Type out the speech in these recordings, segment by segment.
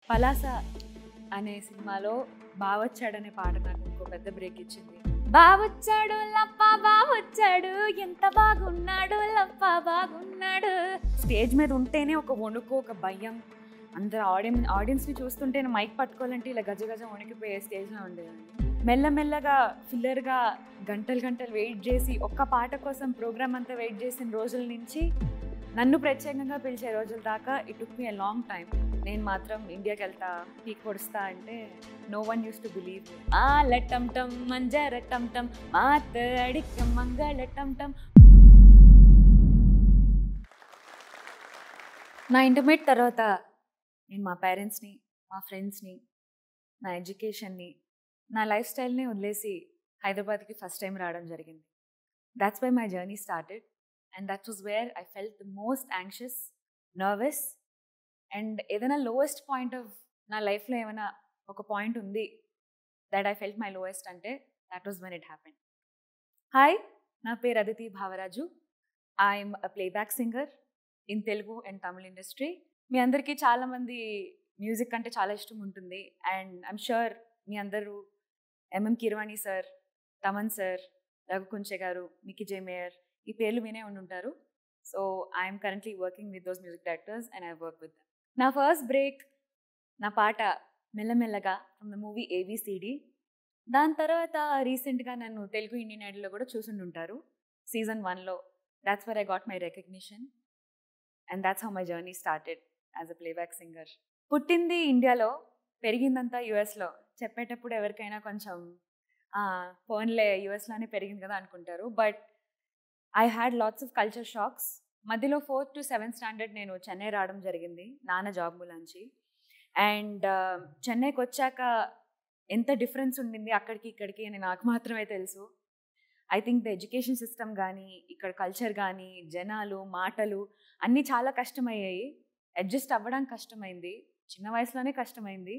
పలాస అనే సినిమాలో బావొచ్చాడనే పాట నాకు ఇంకో పెద్ద బ్రేక్ ఇచ్చింది. బావొచ్చాడు లప్ప బావొచ్చాడు, ఎంత బాగున్నాడు లప్ప బాగున్నాడు. స్టేజ్ మీద ఉంటేనే ఒక వణుకు, ఒక భయం. అందరు ఆడియన్స్ని చూస్తుంటేనే మైక్ పట్టుకోవాలంటే ఇలా గజ గజ వణికిపోయే స్టేజ్లో ఉండేదండి. మెల్లమెల్లగా ఫిల్లర్గా గంటలు గంటలు వెయిట్ చేసి ఒక్క పాట కోసం ప్రోగ్రామ్ అంతా వెయిట్ చేసిన రోజుల నుంచి నన్ను ప్రత్యేకంగా పిలిచే రోజుల దాకా it took me a long time. నేను మాత్రం ఇండియాకి వెళ్తా, పీక్ పొడుస్తా అంటే no one used to believe. ఆ లెట్టం టమ్ మంజర టమ్ టమ్ మాత అడిక్క మంగళ టమ్ టమ్. నా ఇంటర్మీడియట్ తర్వాత నేను మా పేరెంట్స్ని, మా ఫ్రెండ్స్ని, నా ఎడ్యుకేషన్ని, నా లైఫ్ స్టైల్ని వదిలేసి హైదరాబాద్కి ఫస్ట్ టైం రావడం జరిగింది. That's why my journey started and that was where I felt the most anxious, nervous and ఏదైనా లోయెస్ట్ పాయింట్ ఆఫ్ నా లైఫ్లో ఏమైనా ఒక పాయింట్ ఉంది that I felt my lowest అంటే that was when it happened. Hi, నా పేరు Aditi Bhavaraju. I'm a playback singer in Telugu and Tamil industry. మీ అందరికీ చాలామంది మ్యూజిక్ అంటే చాలా ఇష్టం ఉంటుంది అండ్ ఐఎమ్ షూర్ మీ అందరూ M M Keeravani sir, Thaman sir, Raghu Kunche garu, Mickey J Meyer ఈ పేర్లు వినే ఉండుంటారు. So I'm currently working with those music directors and I work with them. నా ఫస్ట్ బ్రేక్ నా పాట మెల్లమెల్లగా ఫ్రమ్ ద మూవీ ABCD. దాని తర్వాత రీసెంట్గా నన్ను తెలుగు ఇండియన్ ఐడల్లో కూడా చూసుండుంటారు సీజన్ 1లో. That's where I got my recognition and that's how my journey started as a playback singer. పుట్టింది ఇండియాలో, పెరిగిందంతా యుఎస్లో. చెప్పేటప్పుడు ఎవరికైనా కొంచెం ఫోన్లే యుఎస్లోనే పెరిగింది కదా అనుకుంటారు. But I had lots of culture shocks. మధ్యలో 4th to 7th స్టాండర్డ్ నేను చెన్నై రావడం జరిగింది నాన్న జాబ్ మూలంచి. అండ్ చెన్నైకి వచ్చాక ఎంత డిఫరెన్స్ ఉండింది అక్కడికి ఇక్కడికి అని నాకు మాత్రమే తెలుసు. I think the education system కానీ, ఇక్కడ కల్చర్ కానీ, జనాలు, మాటలు అన్నీ చాలా కష్టమయ్యాయి. అడ్జస్ట్ అవ్వడానికి కష్టమైంది, చిన్న వయసులోనే కష్టమైంది.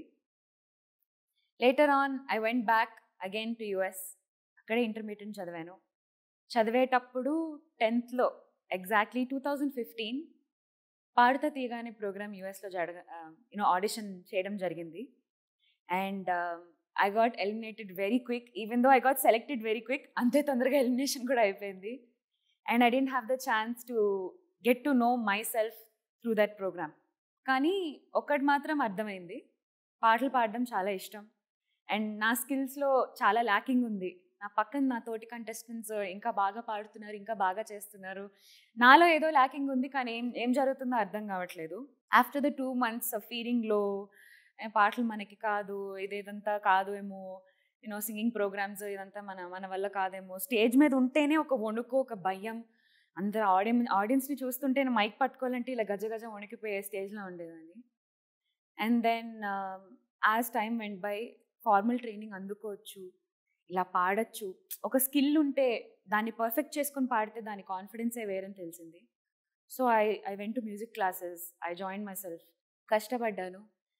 Later on I went back again to US. అక్కడే ఇంటర్మీడియట్ చదివాను. చదివేటప్పుడు 10thలో ఎగ్జాక్ట్లీ 2015 పాడుతా తీయగా అనే ప్రోగ్రామ్ USలో ఆడిషన్ చేయడం జరిగింది. And I got eliminated very quick, even though I got selected very quick. అంతే తొందరగా ఎలిమినేషన్ కూడా అయిపోయింది. And I didn't have the chance to get to know myself through that programme. కానీ ఒక్కటి మాత్రం అర్థమైంది, పాటలు పాడడం చాలా ఇష్టం అండ్ నా స్కిల్స్లో చాలా ల్యాకింగ్ ఉంది. నా పక్కన నా తోటి కంటెస్టెంట్స్ ఇంకా బాగా పాడుతున్నారు, ఇంకా బాగా చేస్తున్నారు. నాలో ఏదో ల్యాకింగ్ ఉంది, కానీ ఏం జరుగుతుందో అర్థం కావట్లేదు. After the 2 months of feeling లో, పాటలు మనకి కాదు, ఇదేదంతా కాదు ఏమో, సింగింగ్ ప్రోగ్రామ్స్ ఇదంతా మన వల్ల కాదేమో, స్టేజ్ మీద ఉంటేనే ఒక వణుకు, ఒక భయం. అందరు ఆడియన్స్ని చూస్తుంటేనే మైక్ పట్టుకోవాలంటే ఇలా గజ గజ వణికిపోయే స్టేజ్లో ఉండేదాన్ని. And then as time went by, formal training అందుకోవచ్చు, ఇలా పాడచ్చు, ఒక స్కిల్ ఉంటే దాన్ని పర్ఫెక్ట్ చేసుకొని పాడితే దాని కాన్ఫిడెన్సే వేరని తెలిసింది. So I went to music classes, I join myself, కష్టపడ్డాను.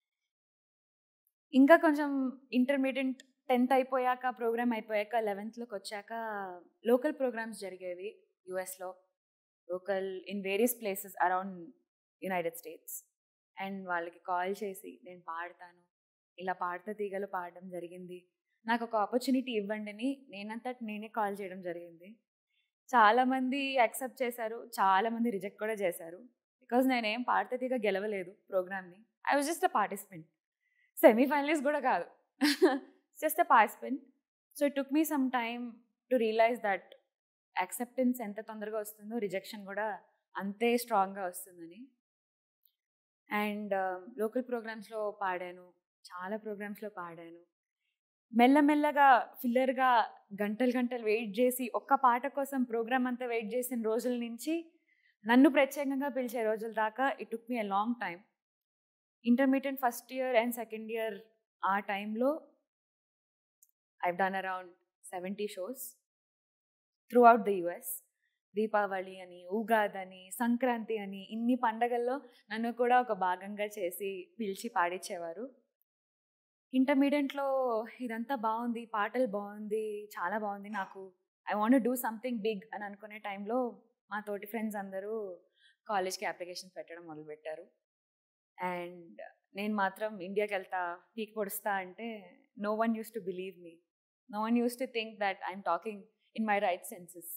ఇంకా కొంచెం ఇంటర్మీడియట్ 10th అయిపోయాక, ప్రోగ్రామ్ అయిపోయాక 11thలోకి వచ్చాక లోకల్ ప్రోగ్రామ్స్ జరిగేవి USలో, local in various places around United States. And వాళ్ళకి కాల్ చేసి నేను పాడతాను, ఇలా పాడుతా తీగలు పాడడం జరిగింది, నాకు ఒక ఆపర్చునిటీ ఇవ్వండి అని నేనే కాల్ చేయడం జరిగింది. చాలామంది యాక్సెప్ట్ చేశారు, చాలామంది రిజెక్ట్ కూడా చేశారు. బికాజ్ నేనేం పాడుతా తీగ గెలవలేదు ప్రోగ్రామ్ని. I was just a participant, semifinalist కూడా కాదు, just a participant. So it took me some time to realise that acceptance ఎంత తొందరగా వస్తుందో రిజెక్షన్ కూడా అంతే స్ట్రాంగ్గా వస్తుందని. అండ్ లోకల్ ప్రోగ్రామ్స్లో పాడాను, చాలా ప్రోగ్రామ్స్లో పాడాను. మెల్లమెల్లగా ఫిల్లర్గా గంటలు గంటలు వెయిట్ చేసి ఒక్క పాట కోసం ప్రోగ్రామ్ అంతా వెయిట్ చేసిన రోజుల నుంచి నన్ను ప్రత్యేకంగా పిలిచే రోజుల దాకా it took me a long time. Intermediate first year and second year ఆ టైంలో I've done around 70 shows throughout the US. Deepavali అని, ఉగాది అని, సంక్రాంతి అని, ఇన్ని పండగల్లో నన్ను కూడా ఒక భాగంగా చేసి పిలిచి పాడించేవారు. ఇంటర్మీడియట్లో ఇదంతా బాగుంది, పాటలు బాగుంది, చాలా బాగుంది, నాకు I want do something big అని అనుకునే టైంలో మా తోటి ఫ్రెండ్స్ అందరూ కాలేజ్కి అప్లికేషన్స్ పెట్టడం మొదలుపెట్టారు. అండ్ నేను మాత్రం ఇండియాకి వెళ్తా, పీక్ పొడుస్తా అంటే no one used to believe me. No one used to think that I'm talking in my right senses.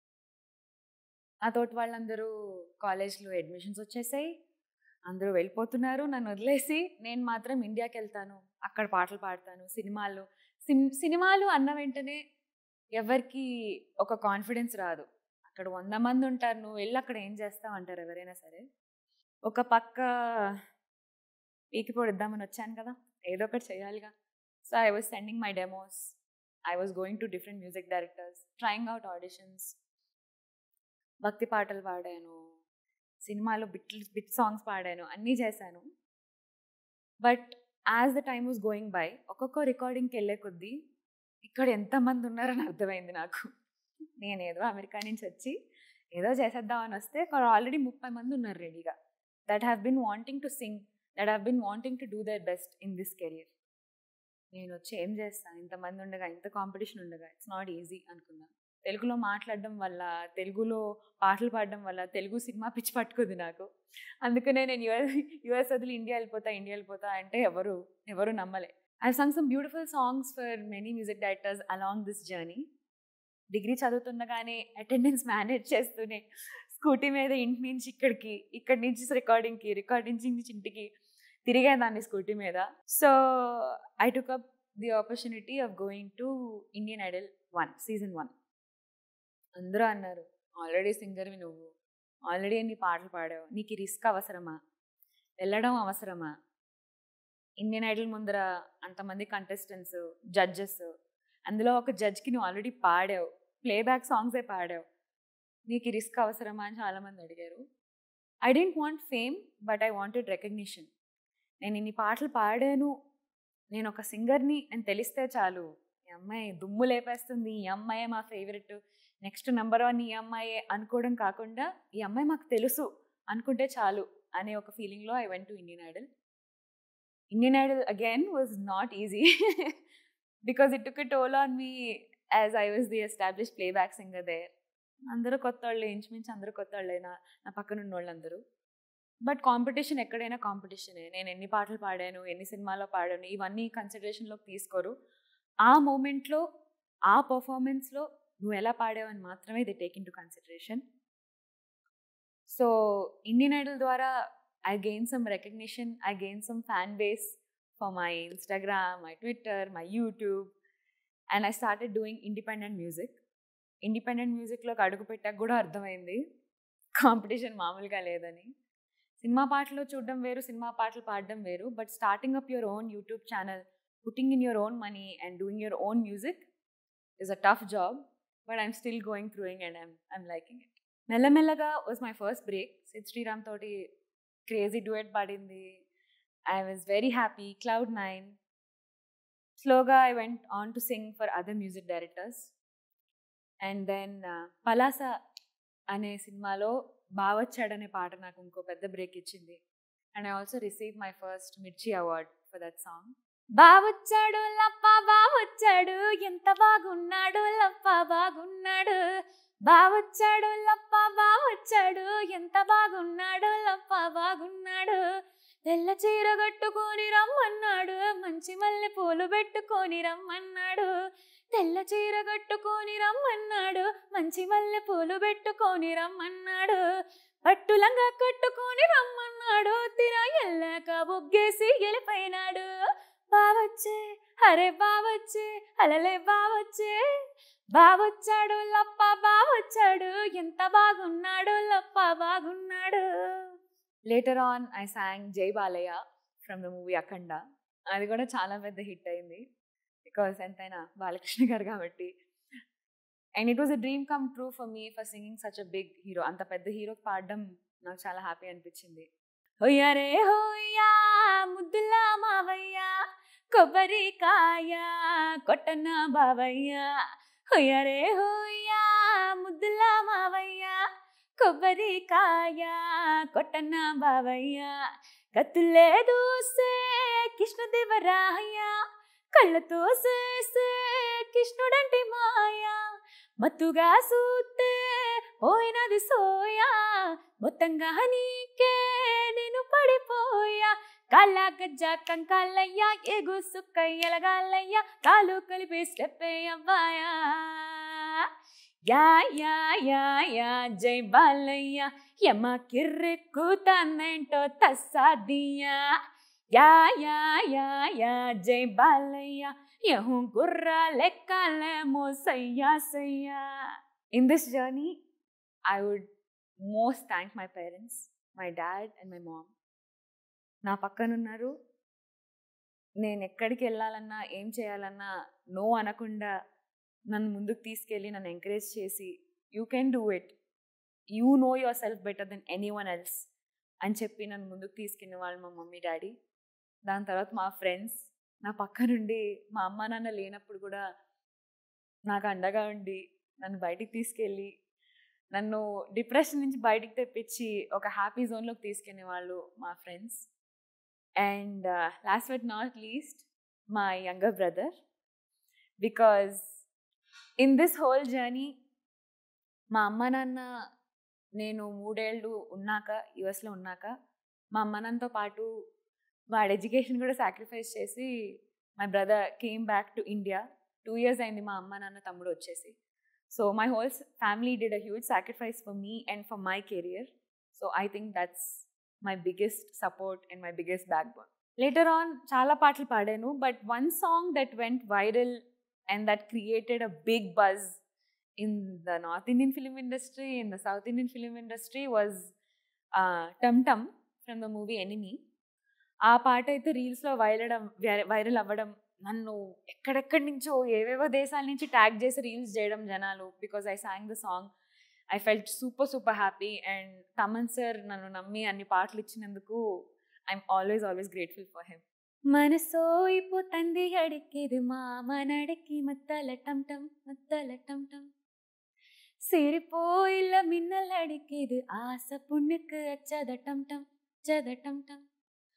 ఆ తోటి వాళ్ళందరూ కాలేజ్లో అడ్మిషన్స్ వచ్చేసాయి, అందరూ వెళ్ళిపోతున్నారు నన్ను వదిలేసి. నేను మాత్రం ఇండియాకి వెళ్తాను, అక్కడ పాటలు పాడతాను, సినిమాలు అన్న వెంటనే ఎవరికి ఒక కాన్ఫిడెన్స్ రాదు. అక్కడ 100 మంది ఉంటారు, నువ్వు వెళ్ళి అక్కడ ఏం చేస్తావు అంటారు ఎవరైనా సరే. ఒక పక్క పీకి పొడిద్దామని వచ్చాను కదా, ఏదో ఒకటి చేయాలిగా. So I was sending my demos, I was going to different music directors, trying out auditions. భక్తి పాటలు పాడాను, సినిమాలో బిట్ సాంగ్స్ పాడాను, అన్నీ చేశాను. But as the time was going by, ఒక్కొక్క రికార్డింగ్కి వెళ్ళే కొద్దీ ఇక్కడ ఎంతమంది ఉన్నారని అర్థమైంది నాకు. నేనేదో అమెరికా నుంచి వచ్చి ఏదో చేసేద్దామని వస్తే అక్కడ ఆల్రెడీ 30 మంది ఉన్నారు రెడీగా, that have been wanting to sing, that have been wanting to do their best in this career. నేను వచ్చి ఏం చేస్తాను ఇంతమంది ఉండగా, ఇంత కాంపిటీషన్ ఉండగా, ఇట్స్ నాట్ ఈజీ అనుకున్నాను. తెలుగులో మాట్లాడడం వల్ల, తెలుగులో పాటలు పాడడం వల్ల తెలుగు సినిమా పిచ్చి పట్టుకుంది నాకు. అందుకనే నేను యుఎస్ వదిలి ఇండియా వెళ్ళిపోతా అంటే ఎవరు నమ్మలే. I sung some beautiful songs for many music directors along this journey. Degree చదువుతుండగానే అటెండెన్స్ మేనేజ్ చేస్తూనే స్కూటీ మీద ఇంటి నుంచి ఇక్కడి నుంచి రికార్డింగ్ నుంచి ఇంటికి తిరిగేదాన్ని స్కూటీ మీద. So I took up the opportunity of going to Indian Idol 1 season 1. అందరూ అన్నారు, ఆల్రెడీ సింగర్వి నువ్వు, ఆల్రెడీ ఎన్ని పాటలు పాడావు, నీకు ఈ రిస్క్ అవసరమా, వెళ్ళడం అవసరమా, ఇండియన్ ఐడల్ ముందర అంతమంది కంటెస్టెంట్స్, జడ్జెస్, అందులో ఒక జడ్జ్కి నువ్వు ఆల్రెడీ పాడావు, ప్లేబ్యాక్ సాంగ్సే పాడావు, నీకు ఈ రిస్క్ అవసరమా అని చాలామంది అడిగారు. I didn't want fame, but I wanted recognition. నేను ఇన్ని పాటలు పాడాను, నేను ఒక సింగర్ని అని తెలిస్తే చాలు, ఈ అమ్మాయి దుమ్ము లేపేస్తుంది, ఈ అమ్మాయే మా ఫేవరెట్, నెక్స్ట్ నెంబర్ 1 ఈ అమ్మాయే అనుకోవడం కాకుండా, ఈ అమ్మాయి మాకు తెలుసు అనుకుంటే చాలు అనే ఒక ఫీలింగ్లో I went to Indian Idol. Indian Idol again was not easy because it took a toll on me as I was the established playback singer there. అందరూ కొత్త వాళ్ళు, ఇంచుమించు అందరూ కొత్త వాళ్ళే నా పక్కన ఉన్న వాళ్ళందరూ. బట్ కాంపిటీషన్ ఎక్కడైనా కాంపిటీషనే. నేను ఎన్ని పాటలు పాడాను, ఎన్ని సినిమాలో పాడాను, ఇవన్నీ కన్సిడరేషన్లోకి తీసుకోరు. ఆ మూమెంట్లో, ఆ పర్ఫార్మెన్స్లో నువ్వు ఎలా పాడావు అని మాత్రమే they take into consideration. So Indian Idol ద్వారా I gained some recognition, I gained some fan base for my Instagram, my Twitter, my YouTube, and I started doing independent music. Independent musicలోకి అడుగు పెట్టాక కూడా అర్థమైంది competition మామూలుగా లేదని. Cinema పాటలు చూడడం వేరు, సినిమా పాటలు పాడడం వేరు, but starting up your own YouTube channel, putting in your own money and doing your own music is a tough job, but I'm still going through it and I'm liking it. మెల్లమెల్లగా was my first break. Sid Sriram తోటి crazy duet పాడింది. I was very happy, Cloud9. Slowగా I went on to sing for other music directors. And then Palasa అనే సినిమాలో బావచ్చాడనే పాట నాకు ఇంకో పెద్ద బ్రేక్ ఇచ్చింది. And I also received my first Mirchi award for that song. బావచ్చాడు లప్ప బావచ్చాడు, ఎంత బాగున్నాడు లప్ప బాగున్నాడు, బావచ్చాడు లప్ప బావచ్చాడు, ఎంత బాగున్నాడు లప్ప బాగున్నాడు, తెల్ల చీర కట్టుకొని రమ్మన్నాడు, మంచి మల్లె పూలు పెట్టుకొని రమ్మన్నాడు, తెల్ల చీర కట్టుకొని రమ్మన్నాడు, మంచి మల్లె పూలు పెట్టుకొని రమ్మన్నాడు, పట్టులంగా కట్టుకొని రమ్మన్నాడు, తిర ఎల్లాక బొగ్గేసి గెలిపోయినాడు, బావచ్చే హరే బావచ్చే అలలే బావచ్చే, బావచ్చాడు లప్ప బావచ్చాడు, ఎంత బాగున్నాడు లప్ప బాగున్నాడు. Later on I sang Jai Balayya from the movie Akhanda. అది కూడా చాలా పెద్ద హిట్ అయింది బికాస్ ఎంతైనా బాలకృష్ణ గారు కాబట్టి. And it was a dream come true for me for singing such a big hero. అంత పెద్ద హీరోకి పాడడం నాకు చాలా హ్యాపీ అనిపించింది. హోయ్యరే హోయ్యా ముద్దులా మావయ్య, కొబ్బరికాయ కొట్టన్న బావయ్య, హోయ్యరే హోయ్యా ముద్దులా మావయ్య, కొబ్బరికాయ కొట్టన్న బావయ్య, కత్తులే దూసే కృష్ణదేవరాయ, కళ్ళతో సేసే కృష్ణుడంటి మాయా, మత్తుగా సూతే పోయినది సోయా, మొత్తంగా నీకే నేను పడిపోయా, కాళ్ళ గజ్జ కంకాలయ్యా ఎగు సుక్క ఎలగాలయ్యా కాలు కలిపి స్టెప్ అవ్వాయా యా యా యా యా జై బాలయ్య యమ కిర్రెక్కుతానేంటో తస్సాదియా యా యా యా యా జై బాలయ్య యహూ గుర్రా లెక్కలేమో సయ్యా సయ్యా. In this journey, I would most thank my parents, my dad and my mom. నా పక్కనున్నారు. నేను ఎక్కడికి వెళ్ళాలన్నా ఏం చేయాలన్నా నో అనకుండా నన్ను ముందుకు తీసుకెళ్ళి నన్ను ఎంకరేజ్ చేసి you can do it, you know yourself better than anyone else అని చెప్పి నన్ను ముందుకు తీసుకెళ్ళిన వాళ్ళు మా మమ్మీ డాడీ. దాని తర్వాత మా ఫ్రెండ్స్ నా పక్క నుండి మా అమ్మ నాన్న లేనప్పుడు కూడా నాకు అండగా ఉండి నన్ను బయటికి తీసుకెళ్ళి నన్ను డిప్రెషన్ నుంచి బయటికి తెప్పించి ఒక హ్యాపీ జోన్లోకి తీసుకెళ్ళే వాళ్ళు మా friends. And last but not least my younger brother, because in this whole journey మా అమ్మ నాన్న నేను 3 ఏళ్ళు ఉన్నాక యుఎస్లో ఉన్నాక మా అమ్మ నాన్నతో పాటు వాడి ఎడ్యుకేషన్ కూడా సాక్రిఫైస్ చేసి my brother came back to India. 2 years అయింది మా అమ్మ నాన్న తమ్ముడు వచ్చేసి. So my whole family did a huge sacrifice for me and for my career. So I think that's my biggest support and my biggest backbone. Later on చాలా పాటలు పాడాను, but one song that went viral and that created a big buzz in the North Indian film industry, in the South Indian film industry was Tum Tum from the movie Enemy. ఆ పాట అయితే రీల్స్లో viral అవ్వడం, నన్ను ఎక్కడెక్కడి నుంచో ఏవేవో దేశాల నుంచి ట్యాగ్ చేసి రీల్స్ చేయడం జనాలు, because I sang the song. I felt super happy. And Thaman sir నన్ను నమ్మి అన్ని పాటలు ఇచ్చినందుకు I'm always grateful for him. మనసోయిపోతంది అడిక్కిది మామనడికి మత్తల టం టం మత్తల టం టం சிரிப்போயில்ல மின்னல் அடிக்குது ஆசை புண்ணுக்கு அச்சதட்டம் டம் சதட்டம் டம்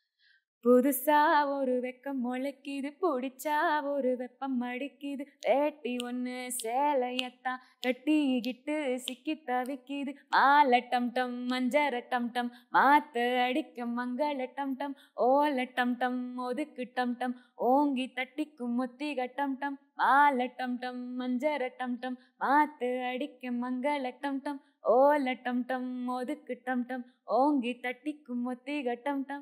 புதுசா ஒரு வெக்கம் முளைக்குது பிடிச்சா ஒரு வெப்பம் அடிக்குது வேட்டி ஒன்று சேலையத்தான் கட்டிக்கிட்டு சிக்கி தவிக்குது மாலை டம் டம் மஞ்சர டம் டம் மாத்து அடிக்கும் மங்கள டம் டம் ஓலை டம் டம் ஒதுக்கு டம் டம் ஓங்கி தட்டிக்கும் முத்திக டம் டம் மாலை டம் டம் மஞ்சர டம் டம் மாத்து அடிக்கும் மங்கள டம் டம் ஓலை டம் டம் ஒதுக்கு டம் டம் ஓங்கி தட்டிக்கும் முத்திக டம் டம்.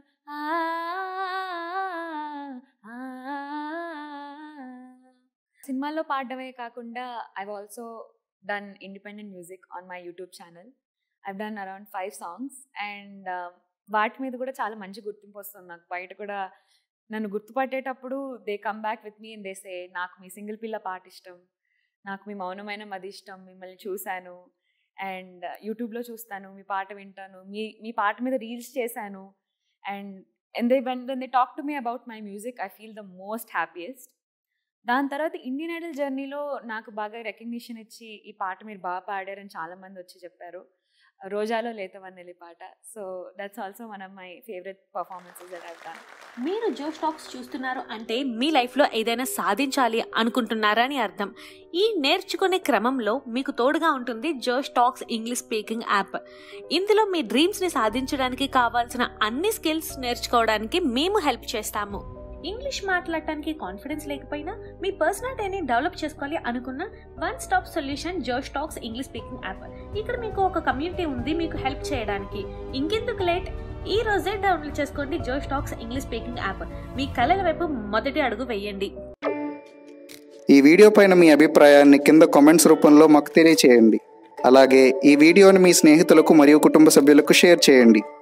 సినిమాల్లో పాడడమే కాకుండా I've also done independent music on my YouTube channel. I've done around 5 songs and వాటి మీద కూడా చాలా మంచి గుర్తింపు వస్తుంది నాకు. బయట కూడా నన్ను గుర్తుపట్టేటప్పుడు they come back with me and they say నాకు మీ సింగిల్ పిల్ల పాట ఇష్టం, నాకు మీ మౌనమైన మది ఇష్టం, మిమ్మల్ని చూశాను అండ్ యూట్యూబ్లో చూస్తాను, మీ పాట వింటాను, మీ పాట మీద రీల్స్ చేశాను. And when they talk to me about my music, I feel the most happiest. దాని తర్వాత ఇండియన్ ఐడల్ జర్నీలో నాకు బాగా రికగ్నిషన్ ఇచ్చి ఈ పాట మీరు బాగా పాడారని చాలామంది వచ్చి చెప్పారు, రోజాలో లేతవన్నెలి పాట. So that's also one of my favourite performances that I've done. మీరు జోష్ టాక్స్ చూస్తున్నారు అంటే మీ లైఫ్లో ఏదైనా సాధించాలి అనుకుంటున్నారని అర్థం. ఈ నేర్చుకునే క్రమంలో మీకు తోడుగా ఉంటుంది జోష్ టాక్స్ ఇంగ్లీష్ స్పీకింగ్ యాప్. ఇందులో మీ డ్రీమ్స్ని సాధించడానికి కావాల్సిన అన్ని స్కిల్స్ నేర్చుకోవడానికి మేము హెల్ప్ చేస్తాము. ఇంగ్లీష్ మాట్లాడటానికి కాన్ఫిడెన్స్ లేకపోయినా మీ పర్సనాలిటీని డెవలప్ చేసుకోవాలి అనుకున్న one stop solution Josh Talks English speaking app. ఇక్కడ మీకు ఒక కమ్యూనిటీ ఉంది మీకు హెల్ప్ చేయడానికి. ఇంకెందుకు లేట్, ఈ రోజే డౌన్లోడ్ చేసుకోండి Josh Talks English speaking app. మీ కళల వైపు మొదటి అడుగు వేయండి. ఈ వీడియో పైన మీ అభిప్రాయాన్ని కింద కామెంట్స్ రూపంలో మాకు తెలియచేయండి. అలాగే ఈ వీడియోని మీ స్నేహితులకు మరియు కుటుంబ సభ్యులకు షేర్ చేయండి.